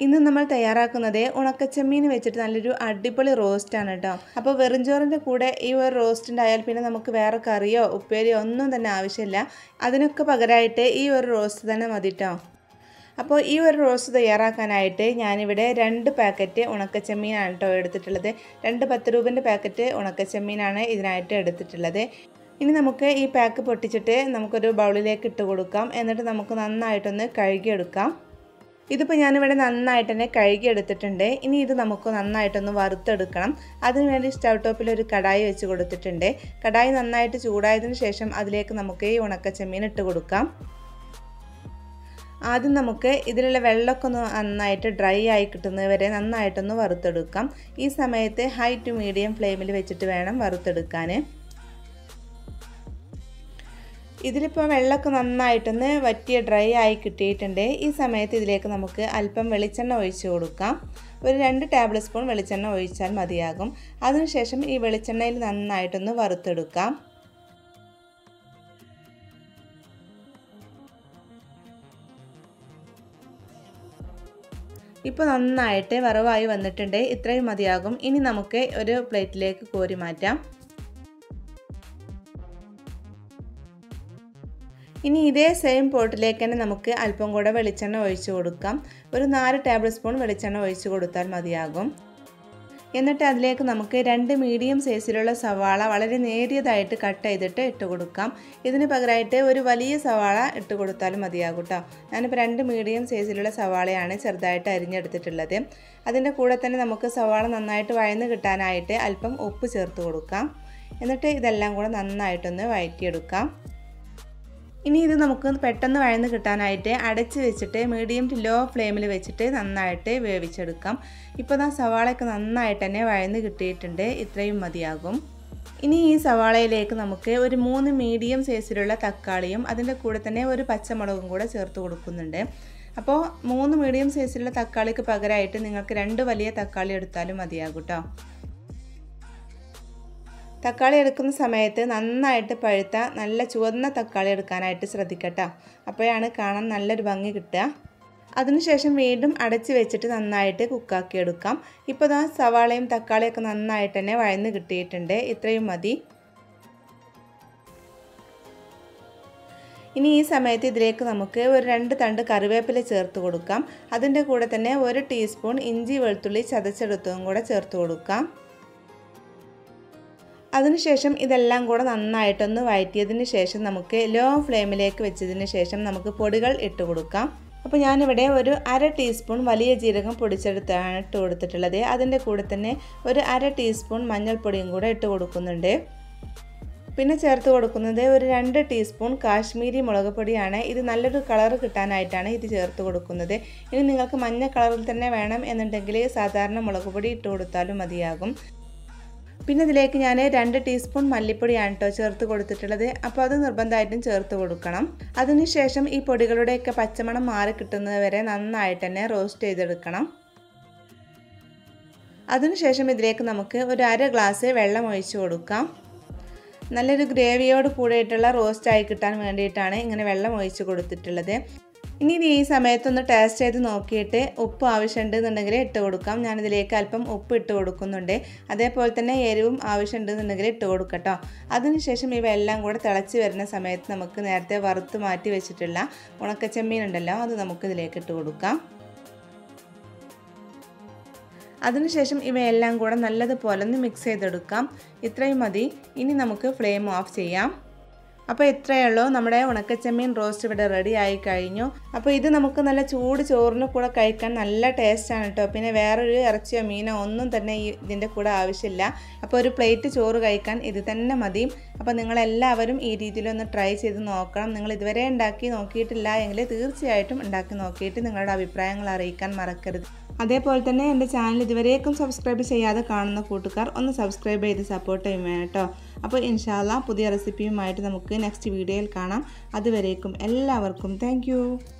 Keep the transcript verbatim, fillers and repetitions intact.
ഇന്ന് നമ്മൾ തയ്യാറാക്കുന്നത് ഉണക്കച്ചെമ്മീൻ വെച്ചിട്ട് നല്ലൊരു അടിപൊളി റോസ്റ്റ് ആണ് കേട്ടോ. അപ്പോൾ വെറുംചോറിൻ്റെ കൂടെ ഈ ഒരു റോസ്റ്റ് ഉണ്ടായാൽ പിന്നെ നമുക്ക് വേറെ കറിയോ ഉപ്പേരിയോ ഒന്നും തന്നെ ആവശ്യമില്ല. അതിനൊക്കെ പകരമായിട്ട് ഈ ഒരു റോസ്റ്റ് തന്നെ മതി കേട്ടോ. അപ്പോൾ ഈ ഒരു റോസ്റ്റ് തയ്യാറാക്കാനായിട്ട് ഞാനിവിടെ രണ്ട് പാക്കറ്റ് ഉണക്കച്ചെമ്മീനാണ് കേട്ടോ എടുത്തിട്ടുള്ളത്. രണ്ട് പത്ത് രൂപൻ്റെ പാക്കറ്റ് ഉണക്കച്ചെമ്മീനാണ് ഇതിനായിട്ട് എടുത്തിട്ടുള്ളത്. ഇനി നമുക്ക് ഈ പാക്ക് പൊട്ടിച്ചിട്ട് നമുക്കൊരു ബൗളിലേക്ക് ഇട്ട് കൊടുക്കാം. എന്നിട്ട് നമുക്ക് നന്നായിട്ടൊന്ന് കഴുകിയെടുക്കാം. ഇതിപ്പോൾ ഞാനിവിടെ നന്നായിട്ട് തന്നെ കഴുകി എടുത്തിട്ടുണ്ട്. ഇനി ഇത് നമുക്ക് നന്നായിട്ടൊന്ന് വറുത്തെടുക്കണം. അതിനുവേണ്ടി സ്റ്റവ് ടോപ്പിൽ ഒരു കടായി വെച്ച് കൊടുത്തിട്ടുണ്ട്. കടായി നന്നായിട്ട് ചൂടായതിനു ശേഷം അതിലേക്ക് നമുക്ക് ഈ ഉണക്കച്ചെമ്മീൻ ഇട്ട് കൊടുക്കാം. ആദ്യം നമുക്ക് ഇതിലുള്ള വെള്ളമൊക്കെ ഒന്ന് നന്നായിട്ട് ഡ്രൈ ആയി കിട്ടുന്നത് വരെ നന്നായിട്ടൊന്ന് വറുത്തെടുക്കാം. ഈ സമയത്ത് ഹൈ ടു മീഡിയം ഫ്ലെയിമിൽ വെച്ചിട്ട് വേണം വറുത്തെടുക്കാൻ. ഇതിലിപ്പോൾ വെള്ളമൊക്കെ നന്നായിട്ടൊന്ന് വറ്റിയ ഡ്രൈ ആയി കിട്ടിയിട്ടുണ്ട്. ഈ സമയത്ത് ഇതിലേക്ക് നമുക്ക് അല്പം വെളിച്ചെണ്ണ ഒഴിച്ച് കൊടുക്കാം. ഒരു രണ്ട് ടേബിൾ സ്പൂൺ വെളിച്ചെണ്ണ ഒഴിച്ചാൽ മതിയാകും. അതിനുശേഷം ഈ വെളിച്ചെണ്ണയിൽ നന്നായിട്ടൊന്ന് വറുത്തെടുക്കാം. ഇപ്പോൾ നന്നായിട്ട് വറവായി വന്നിട്ടുണ്ട്. ഇത്രയും മതിയാകും. ഇനി നമുക്ക് ഒരു പ്ലേറ്റിലേക്ക് കോരി മാറ്റാം. ഇനി ഇതേ സെയിം പോട്ടിലേക്ക് തന്നെ നമുക്ക് അല്പം കൂടെ വെളിച്ചെണ്ണ ഒഴിച്ച് കൊടുക്കാം. ഒരു നാല് ടേബിൾ സ്പൂൺ വെളിച്ചെണ്ണ ഒഴിച്ച് കൊടുത്താൽ മതിയാകും. എന്നിട്ട് അതിലേക്ക് നമുക്ക് രണ്ട് മീഡിയം സൈസിലുള്ള സവാള വളരെ നേരിയതായിട്ട് കട്ട് ചെയ്തിട്ട് ഇട്ട് കൊടുക്കാം. ഇതിന് പകരമായിട്ട് ഒരു വലിയ സവാള ഇട്ട് കൊടുത്താലും മതിയാകും കേട്ടോ. ഞാനിപ്പോൾ രണ്ട് മീഡിയം സൈസിലുള്ള സവാളയാണ് ചെറുതായിട്ട് അരിഞ്ഞെടുത്തിട്ടുള്ളത്. അതിൻ്റെ കൂടെ തന്നെ നമുക്ക് സവാള നന്നായിട്ട് വഴന്ന് കിട്ടാനായിട്ട് അല്പം ഉപ്പ് ചേർത്ത് കൊടുക്കാം. എന്നിട്ട് ഇതെല്ലാം കൂടെ നന്നായിട്ടൊന്ന് വഴറ്റിയെടുക്കാം. ഇനി ഇത് നമുക്ക് പെട്ടെന്ന് വഴന്ന് കിട്ടാനായിട്ട് അടച്ച് വെച്ചിട്ട് മീഡിയം ടു ലോ ഫ്ലെയിമിൽ വെച്ചിട്ട് നന്നായിട്ട് വേവിച്ചെടുക്കാം. ഇപ്പോൾ ആ സവാളയൊക്കെ നന്നായിട്ട് തന്നെ വഴന്ന് കിട്ടിയിട്ടുണ്ട്. ഇത്രയും മതിയാകും. ഇനി ഈ സവാളയിലേക്ക് നമുക്ക് ഒരു മൂന്ന് മീഡിയം സൈസിലുള്ള തക്കാളിയും അതിൻ്റെ കൂടെ തന്നെ ഒരു പച്ചമുളകും കൂടെ ചേർത്ത് കൊടുക്കുന്നുണ്ട്. അപ്പോൾ മൂന്ന് മീഡിയം സൈസിലുള്ള തക്കാളിക്ക് പകരമായിട്ട് നിങ്ങൾക്ക് രണ്ട് വലിയ തക്കാളി എടുത്താലും മതിയാകും കേട്ടോ. തക്കാളി എടുക്കുന്ന സമയത്ത് നന്നായിട്ട് പഴുത്ത നല്ല ചുവന്ന തക്കാളി എടുക്കാനായിട്ട് ശ്രദ്ധിക്കട്ടോ. അപ്പോഴാണ് കാണാൻ നല്ലൊരു ഭംഗി കിട്ടുക. അതിനുശേഷം വീണ്ടും അടച്ച് വെച്ചിട്ട് നന്നായിട്ട് കുക്കാക്കി എടുക്കാം. ഇപ്പോൾ ദാ സവാളയും തക്കാളിയൊക്കെ നന്നായിട്ട് തന്നെ വഴന്ന് കിട്ടിയിട്ടുണ്ട്. ഇത്രയും മതി. ഇനി ഈ സമയത്ത് ഇതിലേക്ക് നമുക്ക് ഒരു രണ്ട് തണ്ട് കറിവേപ്പില ചേർത്ത് കൊടുക്കാം. അതിൻ്റെ കൂടെ തന്നെ ഒരു ടീസ്പൂൺ ഇഞ്ചി വെളുത്തുള്ളി ചതച്ചെടുത്തതും കൂടെ ചേർത്ത് കൊടുക്കാം. അതിനുശേഷം ഇതെല്ലാം കൂടെ നന്നായിട്ടൊന്ന് വഴറ്റിയതിന് ശേഷം നമുക്ക് ലോ ഫ്ലെയിമിലേക്ക് വെച്ചതിന് ശേഷം നമുക്ക് പൊടികൾ ഇട്ട് കൊടുക്കാം. അപ്പോൾ ഞാനിവിടെ ഒരു അര ടീസ്പൂൺ വലിയ ജീരകം പൊടിച്ചെടുത്താണ് ഇട്ട് കൊടുത്തിട്ടുള്ളത്. അതിൻ്റെ കൂടെ തന്നെ ഒരു അര ടീസ്പൂൺ മഞ്ഞൾപ്പൊടിയും കൂടെ ഇട്ട് കൊടുക്കുന്നുണ്ട്. പിന്നെ ചേർത്ത് കൊടുക്കുന്നത് ഒരു രണ്ട് ടീസ്പൂൺ കാശ്മീരി മുളക് പൊടിയാണ്. ഇത് നല്ലൊരു കളർ കിട്ടാനായിട്ടാണ് ഇത് ചേർത്ത് കൊടുക്കുന്നത്. ഇനി നിങ്ങൾക്ക് മഞ്ഞ കളറിൽ തന്നെ വേണം എന്നുണ്ടെങ്കിൽ സാധാരണ മുളക് പൊടി ഇട്ട് കൊടുത്താലും മതിയാകും. പിന്നെ ഇതിലേക്ക് ഞാൻ രണ്ട് ടീസ്പൂൺ മല്ലിപ്പൊടിയാണ് കേട്ടോ ചേർത്ത് കൊടുത്തിട്ടുള്ളത്. അപ്പോൾ അത് നിർബന്ധമായിട്ടും ചേർത്ത് കൊടുക്കണം. അതിനുശേഷം ഈ പൊടികളുടെയൊക്കെ പച്ചമണം മാറി കിട്ടുന്നത് വരെ നന്നായിട്ട് തന്നെ റോസ്റ്റ് ചെയ്തെടുക്കണം. അതിനുശേഷം ഇതിലേക്ക് നമുക്ക് ഒരു അര ഗ്ലാസ് വെള്ളം ഒഴിച്ച് കൊടുക്കാം. നല്ലൊരു ഗ്രേവിയോട് കൂടിയിട്ടുള്ള റോസ്റ്റ് ആയി കിട്ടാൻ വേണ്ടിയിട്ടാണ് ഇങ്ങനെ വെള്ളം ഒഴിച്ച് കൊടുത്തിട്ടുള്ളത്. ഇനി ഇത് ഈ സമയത്തൊന്ന് ടേസ്റ്റ് ചെയ്ത് നോക്കിയിട്ട് ഉപ്പ് ആവശ്യമുണ്ടെന്നുണ്ടെങ്കിൽ ഇട്ട് കൊടുക്കാം. ഞാനിതിലേക്ക് അല്പം ഉപ്പ് ഇട്ട് കൊടുക്കുന്നുണ്ട്. അതേപോലെ തന്നെ എരിവും ആവശ്യമുണ്ടെന്നുണ്ടെങ്കിൽ ഇട്ട് കൊടുക്കട്ടോ. അതിനുശേഷം ഇവയെല്ലാം കൂടെ തിളച്ച് വരുന്ന സമയത്ത് നമുക്ക് നേരത്തെ വറുത്ത് മാറ്റി വെച്ചിട്ടുള്ള ഉണക്കച്ചെമ്മീൻ ഉണ്ടല്ലോ അത് നമുക്ക് ഇതിലേക്ക് ഇട്ട് കൊടുക്കാം. അതിനുശേഷം ഇവയെല്ലാം കൂടെ നല്ലതുപോലെ ഒന്ന് മിക്സ് ചെയ്തെടുക്കാം. ഇത്രയും മതി. ഇനി നമുക്ക് ഫ്ലെയിം ഓഫ് ചെയ്യാം. അപ്പോൾ ഇത്രയേ ഉള്ളൂ, നമ്മുടെ ഉണക്കച്ചെമ്മീൻ റോസ്റ്റ് ഇവിടെ റെഡി ആയി കഴിഞ്ഞു. അപ്പോൾ ഇത് നമുക്ക് നല്ല ചൂട് ചോറിന് കൂടെ കഴിക്കാൻ നല്ല ടേസ്റ്റാണ് കേട്ടോ. പിന്നെ വേറൊരു ഇറച്ചിയോ മീനോ ഒന്നും തന്നെ ഈ ഇതിൻ്റെ കൂടെ ആവശ്യമില്ല. അപ്പോൾ ഒരു പ്ലേറ്റ് ചോറ് കഴിക്കാൻ ഇത് തന്നെ മതി. അപ്പോൾ നിങ്ങളെല്ലാവരും ഈ രീതിയിലൊന്ന് ട്രൈ ചെയ്ത് നോക്കണം. നിങ്ങൾ ഇതുവരെ ഉണ്ടാക്കി നോക്കിയിട്ടില്ല എങ്കിൽ തീർച്ചയായിട്ടും ഉണ്ടാക്കി നോക്കിയിട്ട് നിങ്ങളുടെ അഭിപ്രായങ്ങൾ അറിയിക്കാൻ മറക്കരുത്. അതേപോലെ തന്നെ എൻ്റെ ചാനൽ ഇതുവരേക്കും സബ്സ്ക്രൈബ് ചെയ്യാതെ കാണുന്ന കൂട്ടുകാർ ഒന്ന് സബ്സ്ക്രൈബ് ചെയ്ത് സപ്പോർട്ട് ചെയ്യും കേട്ടോ. അപ്പോൾ ഇൻഷാ അല്ലാ പുതിയ റെസിപ്പിയുമായിട്ട് നമുക്ക് നെക്സ്റ്റ് വീഡിയോയിൽ കാണാം. അതുവരേക്കും എല്ലാവർക്കും താങ്ക്